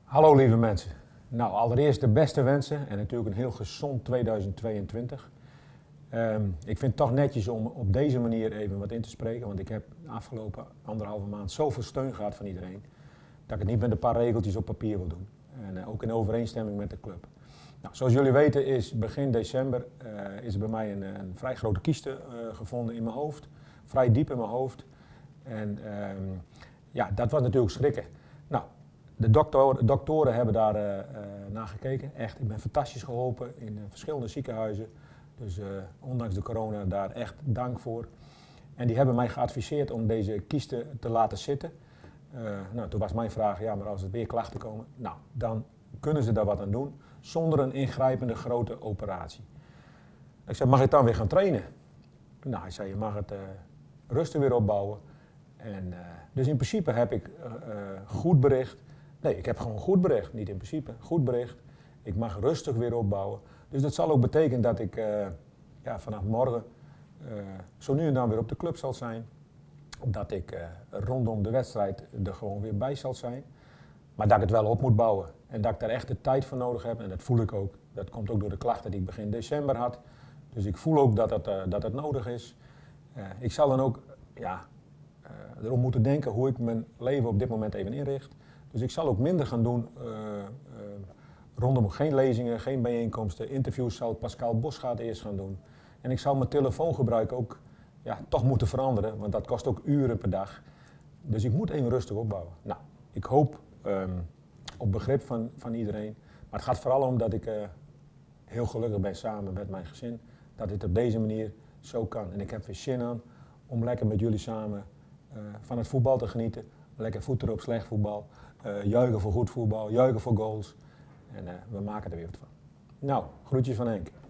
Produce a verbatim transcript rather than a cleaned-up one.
Hallo lieve mensen. Nou, allereerst de beste wensen en natuurlijk een heel gezond tweeduizend tweeëntwintig. Um, ik vind het toch netjes om op deze manier even wat in te spreken, want ik heb de afgelopen anderhalve maand zoveel steun gehad van iedereen, dat ik het niet met een paar regeltjes op papier wil doen. En uh, ook in overeenstemming met de club. Nou, zoals jullie weten is begin december uh, is er bij mij een, een vrij grote kieste uh, gevonden in mijn hoofd. Vrij diep in mijn hoofd. En um, ja, dat was natuurlijk schrikken. Nou, de dokter, doktoren hebben daar uh, uh, naar gekeken. Echt, ik ben fantastisch geholpen in uh, verschillende ziekenhuizen. Dus uh, ondanks de corona daar echt dank voor. En die hebben mij geadviseerd om deze kieste te laten zitten. Uh, nou, toen was mijn vraag, ja, maar als er weer klachten komen, nou, dan kunnen ze daar wat aan doen, zonder een ingrijpende grote operatie. Ik zei, mag ik dan weer gaan trainen? Nou, hij zei, je mag het uh, rustig weer opbouwen. En, uh, dus in principe heb ik uh, uh, goed bericht. Nee, ik heb gewoon goed bericht, niet in principe, goed bericht. Ik mag rustig weer opbouwen. Dus dat zal ook betekenen dat ik uh, ja, vanaf morgen uh, zo nu en dan weer op de club zal zijn. Dat ik uh, rondom de wedstrijd er gewoon weer bij zal zijn. Maar dat ik het wel op moet bouwen. En dat ik daar echt de tijd voor nodig heb. En dat voel ik ook. Dat komt ook door de klachten die ik begin december had. Dus ik voel ook dat het, uh, dat het nodig is. Uh, ik zal dan ook ja, uh, erom moeten denken hoe ik mijn leven op dit moment even inricht. Dus ik zal ook minder gaan doen uh, uh, rondom geen lezingen, geen bijeenkomsten. Interviews zal Pascal Bosgaard eerst gaan doen. En ik zal mijn telefoongebruik ook ja, toch moeten veranderen. Want dat kost ook uren per dag. Dus ik moet even rustig opbouwen. Nou, ik hoop um, op begrip van, van iedereen. Maar het gaat vooral om dat ik uh, heel gelukkig ben samen met mijn gezin. Dat dit op deze manier zo kan. En ik heb weer zin aan om lekker met jullie samen uh, van het voetbal te genieten. Lekker voeten op slecht voetbal. Uh, juichen voor goed voetbal. Juichen voor goals. En uh, we maken er weer wat van. Nou, groetjes van Henk.